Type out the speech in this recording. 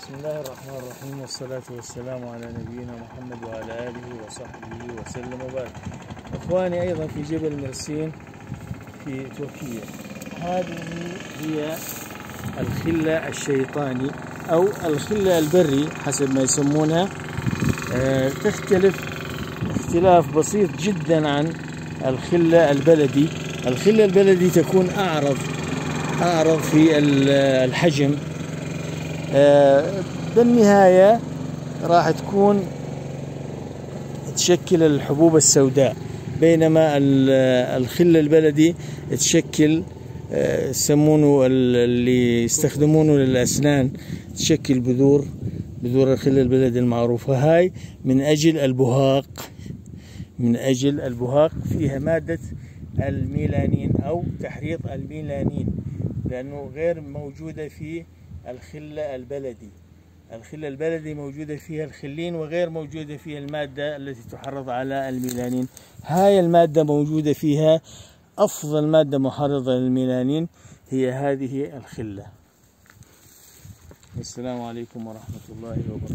بسم الله الرحمن الرحيم، والصلاة والسلام على نبينا محمد وعلى آله وصحبه وسلم وبارك. إخواني أيضا في جبل مرسين في تركيا، هذه هي الخلة الشيطاني أو الخلة البري حسب ما يسمونها. تختلف اختلاف بسيط جدا عن الخلة البلدي. الخلة البلدي تكون أعرض في الحجم. بالنهاية راح تشكل الحبوب السوداء، بينما الخلة البلدي تشكل يسمونه اللي يستخدمونه للأسنان، تشكل بذور الخلة البلدي المعروفة. هاي من أجل البهاق فيها مادة الميلانين أو تحريض الميلانين، لأنه غير موجودة في الخلة البلدي. الخلة البلدي موجودة فيها الخلين وغير موجودة فيها المادة التي تحرض على الميلانين. هاي المادة موجودة فيها، أفضل مادة محرضة للميلانين هي هذه الخلة. السلام عليكم ورحمة الله وبركاته.